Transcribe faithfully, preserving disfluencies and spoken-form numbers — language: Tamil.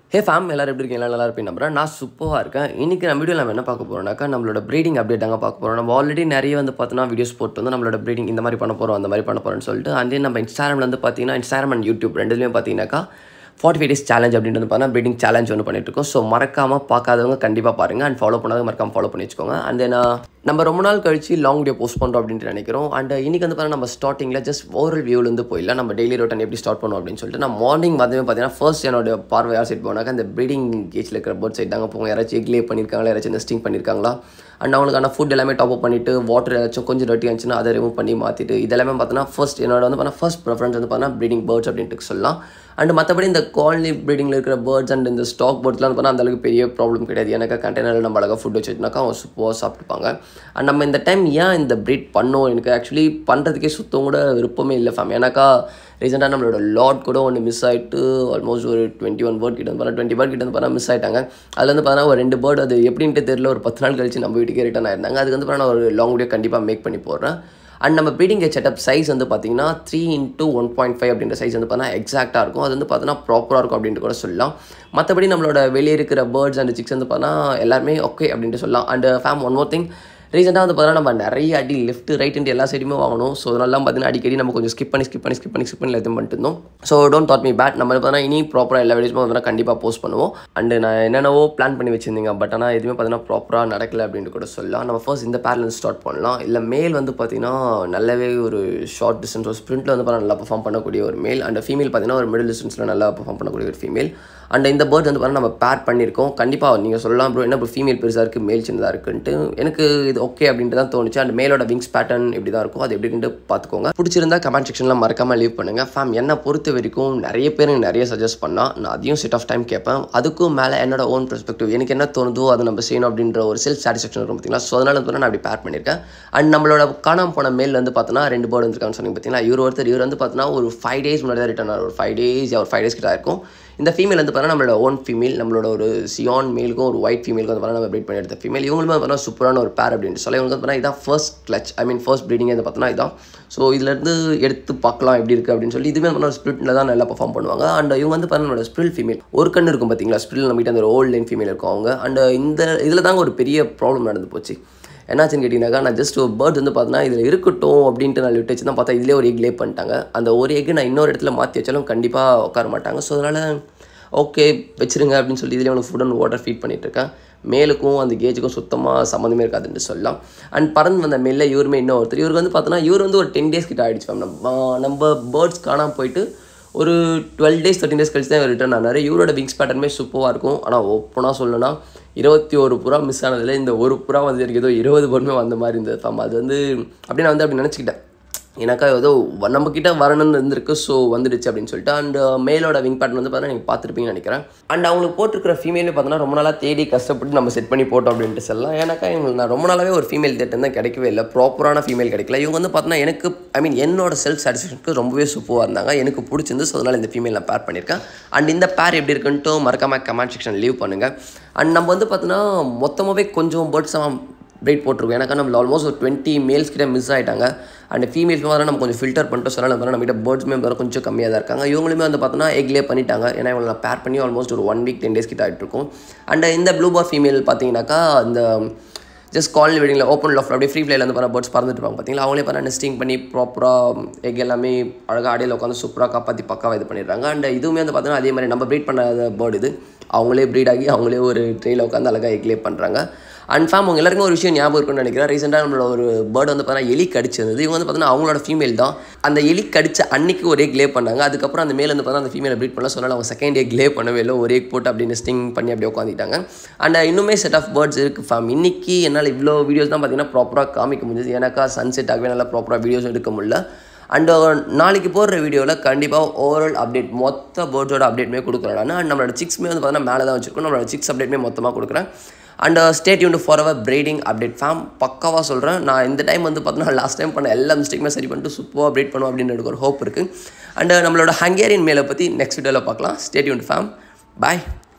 Hey fam, எல்லாரும் எப்படி இருக்கீங்க? நல்லா இருப்பீங்க நம்புறேன். நான் சூப்பரா இருக்கேன். இன்னைக்கு நம்ம வீடியோல நம்ம என்ன பார்க்க போறோம்னாக்கா நம்மளோட ப்ரீடிங் அப்டேட் தாங்க பார்க்க போறோம். நம்ம ஆல்ரெடி நிறைய வந்து பார்த்தீங்கன்னா வீடியோஸ் போட்டு வந்து நம்மளோட ப்ரீடிங் இந்த மாதிரி பண்ண போறோம் அந்த மாதிரி பண்ண போறோம்னு சொல்லிட்டு அண்ட் தென் நம்ம இன்ஸ்டாகிராம்ல வந்து பார்த்தீங்கன்னா இன்ஸ்டாகிராம் அண்ட் யூடியூப் ரெண்டுலயும் பார்த்தீங்கன்னாக்கா ஃபார்ட்டி ஃபைவ் டேஸ் சேலஞ்ச் அப்படின்றது பார்த்தீங்கன்னா ப்ரீடிங் சேலஞ்ச் ஒன்று பண்ணிட்டு இருக்கோம். ஸோ மறக்காமல் பார்க்காதவங்க கண்டிப்பாக பாருங்கள் அண்ட் ஃபாலோ பண்ணாதவங்க மறக்காமல் ஃபாலோ பண்ணி வச்சுக்கோங்க. அண்ட் தென் நம்ம ரொம்ப நாள் கழிச்சு லாங் வீடியோ போஸ்ட் பண்ணுறோம் அப்படின்ட்டு நினைக்கிறோம். அண்ட் இன்றைக்கி வந்து பார்த்தீங்கன்னா நம்ம ஸ்டார்டிங்கில் ஜஸ்ட் ஓவரல் வியூலேருந்து போயிடலாம் நம்ம டெய்லி ரொட்டீன் எப்படி ஸ்டார்ட் பண்ணுவோம் அப்படின்னு சொல்லிட்டு நான் மார்னிங் வந்து பார்த்தீங்கன்னா ஃபர்ஸ்ட் என்னோட பார்வை யார் சைட் போனாக்கா இந்த ப்ரீடிங் கேஜில் இருக்கிற பேர்ட் சைட் தாங்க போங்க. யாராச்சும் எக்லே பண்ணியிருக்காங்களா, யாராச்சும் நெஸ்டிங் பண்ணியிருக்காங்களா, அண்ட் அவங்களுக்கான ஃபுட் எல்லாமே டாப் அப் பண்ணிவிட்டு வாட்டர் ஏதாச்சும் கொஞ்சம் டர்ட்டி இருந்துச்சுன்னா அதை ரிமூவ் பண்ணி மாற்றிட்டு இதெல்லாமே பார்த்தீங்கன்னா ஃபர்ஸ்ட் என்னோட வந்து பார்த்தீங்கன்னா ஃபர்ஸ்ட் ப்ரிஃபரன்ஸ் வந்து பார்த்தீங்கன்னா ப்ரீடிங் பேர்ட்ஸ் அப்படின்ட்டு சொல்லலாம். அண்ட் மற்றபடி இந்த காலனி ப்ரீடிங்கில் இருக்கிற பேர்ட்ஸ் அண்ட் இந்த ஸ்டாக் பேர்ட்ஸ்லாம் பார்த்தா அந்தளவுக்கு பெரிய ப்ராப்ளம் கிடையாது. எனக்கு கண்டெய்னரில் நம்ம அழகாக ஃபுட் வச்சுனாக்கா அவங்க சூப்பராக சாப்பிட்டுப்பாங்க. அண்ட் நம்ம இந்த டைம் ஏன் இந்த ப்ரீட் பண்ணோம் எனக்கு ஆக்சுவலி பண்ணுறதுக்கே சுத்தம் கூட விருப்பமே இல்லை ஃபேம். ஏன்னாக்கா ரீசெண்டாக நம்மளோட லாட் கூட ஒன்று மிஸ் ஆகிட்டு ஆல்மோஸ்ட் ஒரு டுவெண்ட்டி ஒன் பேர்ட் கிட்ட வந்து பார்த்தா டுவெண்ட்டி பேர்ட் கிட்ட வந்து பார்த்தா மிஸ் ஆகிட்டாங்க. அதில் வந்து பார்த்தா ஒரு ரெண்டு பேர்ட் அது எப்படின்ட்டு தெரியல ஒரு பத்து நாள் கழிச்சு நம்ம வீட்டுக்கே ரிட்டர்ன் ஆயிருந்தாங்க. அதுக்கு வந்து பார்த்தா நான் ஒரு லாங் வீடியோ கண்டிப்பாக மேக் பண்ணி போடுறேன். அண்ட் நம்ம ப்ரீடிங் செட்டப் சைஸ் வந்து பார்த்தீங்கன்னா three into one point five அப்படின்ற சைஸ் வந்து பார்த்தீங்கன்னா எக்ஸாக்டாக இருக்கும். அது வந்து பார்த்தீங்கன்னா ப்ராப்பராக இருக்கும் அப்படின்ட்டு கூட சொல்லலாம். மற்றபடி நம்மளோட வெளியே இருக்கிற பேர்ட்ஸ் அண்ட் சிக்ஸ் வந்து பார்த்தீங்கன்னா எல்லாருமே ஓகே அப்படின்ட்டு சொல்லலாம். And fam one more thing ரீசெண்டாக வந்து பார்த்தீங்கன்னா நம்ம நிறைய அடி லெஃப்ட் ரைட்டு எல்லா சைடுமே வாங்கணும். ஸோ அதெல்லாம் பார்த்தீங்கன்னா அடிக்கடி நம்ம கொஞ்சம் ஸ்கிப் பண்ணி ஸ்கிப் பண்ணி ஸ்கிப் பண்ணி ஸ்கிப் பண்ணி எதுவும் பண்ணிட்டு இருந்தோம். So don't that me bad. நம்ம பார்த்தீங்கன்னா இனி ப்ராப்பராக எல்லா வீடியோஸுமே வந்து கண்டிப்பாக போஸ்ட் பண்ணுவோம். அண்ட் நான் என்னென்னவோ பிளான் பண்ணி வச்சிருந்தீங்க பட் ஆனால் எதுவுமே பார்த்தீங்கன்னா ப்ராப்பராக நடக்கலை அப்படின்ட்டு கூட சொல்லலாம். நம்ம ஃபர்ஸ்ட் இந்த பேர்லேருந்து ஸ்டார்ட் பண்ணலாம். இல்லை மேல் வந்து பார்த்தீங்கன்னா நல்லாவே ஒரு ஷார்ட் டிஸ்டன்ஸ் ஒரு ஸ்ப்ரிண்ட்டில் வந்து பார்த்தா நல்லா பர்ஃபார்ம் பண்ணக்கூடிய ஒரு மேல் அண்ட் ஃபீமேல் பார்த்தீங்கன்னா ஒரு மிடில் டிஸ்டன்ஸில் நல்லா பர்ஃபார்ம் பண்ணக்கூடிய ஒரு ஃபீமேல். அண்ட் இந்த பேர்ட் வந்து பார்த்தீங்கன்னா நம்ம பேர் பண்ணியிருக்கோம். கண்டிப்பாக நீங்கள் சொல்லலாம் ப்ரோ என்ன ப்ரோ ஃபீமேல் பெருசாக இருக்குது மேல் சின்னதாக இருக்குன்ட்டு. எனக்கு இது ஓகே அப்படின்ட்டு தான் தோணுச்சு. அண்ட் மேலோட விங்ஸ் பேட்டர்ன் இப்படி தான் இருக்கும். அது எப்படின்ட்டு பார்த்துக்கோங்க. பிடிச்சிருந்தா கமெண்ட் செக்ஷனில் மறக்காமல் லீவ் பண்ணுங்கள். ஃபேம் என்னை பொறுத்த வரைக்கும் நிறைய பேர் நிறைய சஜஸ்ட் பண்ணால் நான் அதையும் செட் ஆஃப் டைம் கேட்பேன். அதுக்கும் மேலே என்னோட ஓன் பெர்ஸ்பெக்டிவ் எனக்கு என்ன தோணுதோ அதை நம்ம செய்யணும் அப்படின்ற ஒரு செல்ஃப் சாட்டிஸ்ஃபேக்ஷன் இருக்கும் பார்த்தீங்களா. ஸோ அதனால வந்து நான் அப்படி பேர் பண்ணியிருக்கேன். அண்ட் நம்மளோட காணாமல் போன மேல் வந்து பார்த்தோன்னா ரெண்டு பேர்டு வந்துருக்கான்னு சொன்னீங்க பார்த்தீங்களா. இவர் ஒருத்தர் இவர் வந்து பார்த்தோன்னா ஒரு ஃபைவ் டேஸ் முன்னாடி தான் ரிட்டர்ன் ஆகும். ஒரு ஃபைவ் டேஸ் ஒரு ஃபைவ் டேஸ் கிட்ட இருக்கும். இந்த ஃபீமேல் வந்து பார்த்தீங்கன்னா நம்மளோட ஓன் ஃபீமேல் நம்மளோட ஒரு சியான் மேலுக்கும் ஒரு ஒயிட் ஃபீமேலுக்கும் வந்து பார்த்தீங்கன்னா நம்ம ப்ரீட் பண்ணி எடுத்த ஃபீமேல். இவங்களுமே பார்த்தீங்கன்னா சூப்பரான ஒரு பேர் அப்படின்னு சொல்லி இவங்க பார்த்தீங்கன்னா இதான் first clutch I mean first breeding வந்து பார்த்தீங்கன்னா இதான். ஸோ இதுலேருந்து எடுத்து பார்க்கலாம் எப்படி இருக்குது அப்படின்னு சொல்லி இதுவுமே பார்த்தீங்கன்னா ஸ்பிரிட்டில் தான் நல்லா பர்ஃபார்ம் பண்ணுவாங்க. அண்ட் இவங்க வந்து பார்த்தீங்கன்னா ஸ்பிரில் ஃபீமேல் ஒரு கண்ணு இருக்கும் பார்த்தீங்களா. ஸ்பிரில் நம்ம கிட்ட அந்த ஓல்ட் லைன் ஃபீமேல் இருக்கும் அவங்க. அண்ட் இந்த இதில் தாங்க ஒரு பெரிய ப்ராப்ளம் நடந்து போச்சு. என்னாச்சுன்னு கேட்டிங்கனாக்கா நான் ஜஸ்ட் ஒரு பேர்ட் வந்து பார்த்தீங்கன்னா இதில் இருக்கட்டும் அப்படின்ட்டு நான் விட்டு வச்சு தான் பார்த்தா இதிலே ஒரு எக் லே பண்ணிட்டாங்க. அந்த ஒரு எக்கு நான் இன்னொரு இடத்துல மாற்றி வச்சாலும் கண்டிப்பாக உட்கார மாட்டாங்க. ஸோ அதனால் ஓகே வச்சுருங்க அப்படின்னு சொல்லி இதில் அவனுக்கு ஃபுட் அண்ட் வாட்டர் ஃபீட் பண்ணிகிட்ருக்கேன். மேலுக்கும் அந்த கேஜுக்கும் சுத்தமாக சம்மந்தமே இருக்காதுன்னு சொல்லலாம். அண்ட் பறந்து வந்த மேலே இவருமே இன்னும் ஒருத்தர் இவருக்கு வந்து பார்த்தோன்னா இவர் வந்து ஒரு டென் டேஸ் கிட்ட ஆகிடுச்சு மேம். நம்ம நம்ம பேர்ட்ஸ் காணாமல் போயிட்டு ஒரு டுவெல் டேஸ் தேர்ட்டின் டேஸ் கழிச்சு தான் இவர் ரிட்டர்ன் ஆனார். இவரோட விங்ஸ் பேட்டர்னுமே சூப்பராக இருக்கும். ஆனால் ஓப்பனாக சொல்லணும்னா இருபத்தி ஒரு புறா மிஸ் ஆனதில் இந்த ஒரு புறா வந்து எனக்கு ஏதோ இருபது பொருமே வந்த மாதிரி இருந்தது ஃபேம். அது வந்து அப்படி நான் வந்து அப்படி நினச்சிக்கிட்டேன். எனக்கா ஏதோ நம்மக்கிட்ட வரணும்னு இருந்திருக்கு ஸோ வந்துடுச்சு அப்படின்னு சொல்லிட்டு. அண்ட் மேலோட விங் பேட்டர்ன் வந்து பார்த்தீங்கன்னா நீங்கள் பார்த்துருப்பீங்கன்னு நினைக்கிறேன். அண்ட் அவங்களுக்கு போட்டிருக்கிற ஃபீமேலே பார்த்தீங்கன்னா ரொம்ப நாளாக தேடி கஷ்டப்பட்டு நம்ம செட் பண்ணி போட்டோம் அப்படின்ட்டு சொல்லலாம். ஏன்னாக்கா இவங்களுக்கு நான் ரொம்ப நாளாகவே ஒரு ஃபீமேல் தேட்டம் தான் கிடைக்கவே இல்லை. ப்ராப்பரான ஃபீமேல் கிடைக்கல. இவங்க வந்து பார்த்தீங்கன்னா எனக்கு ஐ மீன் என்னோட செல்ஃப் சாட்டிஸ்ஃபேக்ஷனுக்கு ரொம்பவே சூப்பராக இருந்தாங்க. எனக்கு பிடிச்சிருந்து ஸோ அதனால் இந்த ஃபீமேல் நான் பேர் பண்ணியிருக்கேன். அண்ட் இந்த பேர் எப்படி இருக்குன்ட்டு மறக்காமல் கமெண்ட் செக்ஷன் லீவ் பண்ணுங்கள். அண்ட் நம்ம வந்து பார்த்தீங்கன்னா மொத்தமாகவே கொஞ்சம் பேர்ட்ஸாக ப்ரீட் போட்டிருக்கோம். ஏன்னாக்கா நம்ம ஆல்மோஸ்ட் ஒரு டுவெண்ட்டி மேல்ஸ் கிட்ட மிஸ் ஆகிட்டாங்க. அண்ட் ஃபீமேல்ஸ் வந்து நம்ம கொஞ்சம் ஃபில்டர் பண்ணிட்டு சொன்னால் நம்ம நம்மகிட்ட பேர்ட்ஸ்மே வந்து கொஞ்சம் கம்மியாக தான் இருக்காங்க. இவங்களுமே வந்து பார்த்தோன்னா எக்லே பண்ணிட்டாங்க. ஏன்னா இவங்களை நான் பேர் பண்ணி ஆல்மோஸ்ட் ஒரு ஒன் வீக் டென் டேஸ் கிட்ட ஆகிட்டு இருக்கும். அண்ட் இந்த ப்ளூ பார் ஃபீமேல் பார்த்தீங்கன்னாக்கா இந்த ஜஸ்ட் காலனி வெட்டிங்கில் ஓப்பன் லாஃப்ட் அப்படியே ஃப்ரீ ஃப்ளைல வந்து பார்த்தா பேர்ட்ஸ் பறந்துட்டு இருப்பாங்க பார்த்தீங்களா. அவங்களே பார்த்தா நெஸ்டிங் பண்ணி ப்ராப்பராக எக் எல்லாமே அழகாக அடையில் உட்காந்து சூப்பராக காப்பாற்றி பக்காவாக இது பண்ணிடுறாங்க. அண்ட் இதுவுமே வந்து பார்த்தீங்கன்னா அதே மாதிரி நம்ம ப்ரீட் பண்ணாத பேர்டு இது அவங்களே ப்ரீட் ஆகி அவங்களே ஒரு ட்ரெயிலில் உட்காந்து அழகாக எக்லே பண்ணுறாங்க. அண்ட் ஃபேம் உங்கள் எல்லாருக்கும் ஒரு விஷயம் ஞாபகம் இருக்குன்னு நினைக்கிறேன். ரீசெண்டாக நம்மளோட ஒரு பேர்டு வந்து பார்த்தீங்கன்னா எலி கடிச்சிருந்தது. இவங்க வந்து பார்த்தீங்கன்னா அவங்களோட ஃபீமேல் தான். அந்த எலி கடிச்ச அன்னைக்கு ஒரு எக் லே பண்ணாங்க. அதுக்கப்புறம் அந்த மேலே வந்து பார்த்தா அந்த ஃபீமேலை ப்ரீட் பண்ணலாம் சொன்னால் அவங்க செகண்ட் எக் லே பண்ணவே இல்லை. ஒரு எக் போட்டு அப்படியே நெஸ்டிங் பண்ணி அப்படியே உட்காந்துட்டாங்க. அண்ட் இன்னுமே செட் ஆஃப் பேர்ட்ஸ் இருக்குது ஃபேம். இன்றைக்கி என்னால் இவ்வளோ வீடியோஸ் தான் பார்த்தீங்கன்னா ப்ராப்பராக காமிக்க முடிஞ்சது. ஏன்னாக்கா சன்செட் ஆகவே நல்லா ப்ராப்பராக வீடியோஸ் எடுக்க முடியல. அண்ட் நாளைக்கு போடுற வீடியோவில் கண்டிப்பாக ஓவரால் அப்டேட் மொத்த பேர்ட்ஸோட அப்டேட்மே கொடுக்குறேன் நான். அண்ட் நம்மளோட சிக்ஸ்மே வந்து பார்த்தீங்கன்னா மேலே தான் வச்சுருக்கோம். நம்மளோட சிக்ஸ் அப்டேட்மே மொத்தமாக கொடுக்குறேன். And stay tuned for our breeding update fam. பக்காவாக சொல்கிறேன். நான் இந்த டைம் வந்து பார்த்தீங்கன்னா லாஸ்ட் டைம் பண்ண எல்லா மிஸ்டேக்குமே சரி பண்ணிட்டு சூப்பராக அப்டேட் பண்ணுவோம் அப்படின்னு எனக்கு ஒரு ஹோப் இருக்குது. அண்ட் நம்மளோட ஹங்கேரியன் மேலே பற்றி நெக்ஸ்ட் வீடியோவில் பார்க்கலாம். Stay tuned fam. பாய்.